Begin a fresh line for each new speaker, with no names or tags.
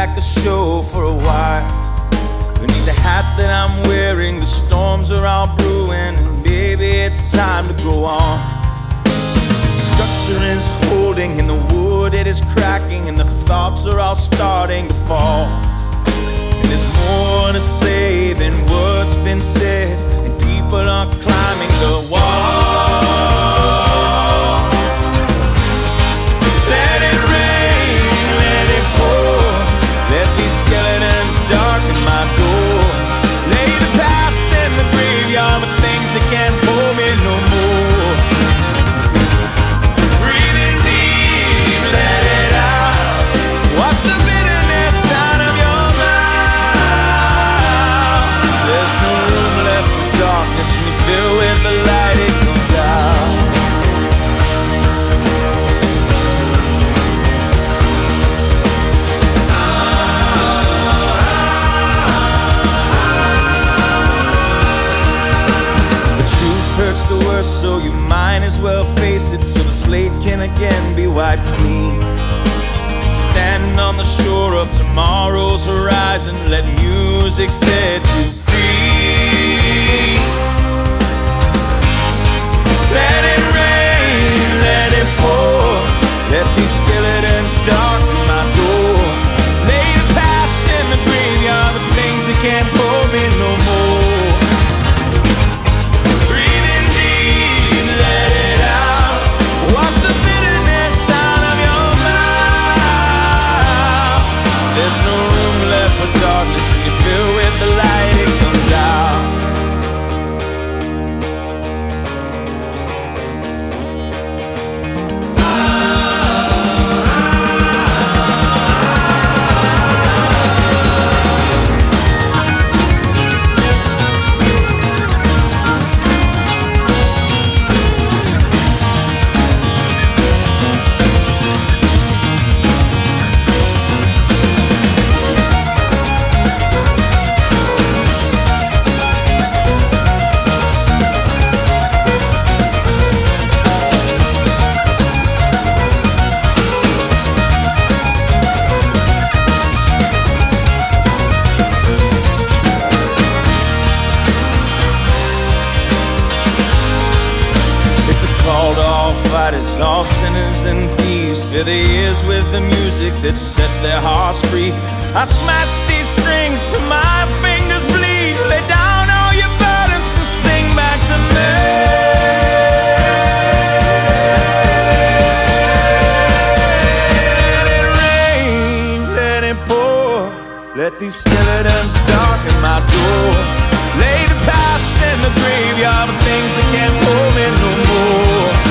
back the show for a while. Beneath the hat that I'm wearing, the storms are all brewing, and baby, it's time to go on. The structure is holding, and the wood, it is cracking, and the thoughts are all starting to fall. And there's more to say than what's been said, and people are climbing the wall. Let it rain, let it pour, let these skeletons darken my door. Lay the past in the graveyard, the things that can't hold me no more. Breathe in deep, let it out, wash the bitterness out of your mouth. There's no room left for darkness when you fill with the light, it comes out. Hurts the worst, so you might as well face it, so the slate can again be wiped clean. Standing on the shore of tomorrow's horizon, let music set you free. Let it rain, let it pour, let these skeletons darken my door. Lay the past in the graveyard, the things that can't hold me no more. Wash the bitterness out of your mouth. There's no room left for darkness when you fill with the light, it comes out. It's all sinners and thieves. Fill their ears with the music that sets their hearts free. I smash these strings till my fingers bleed. Lay down all your burdens and sing back to me. Let it rain, let it pour, let these skeletons darken my door. Lay the past in the graveyard, the things that can't hold me no more.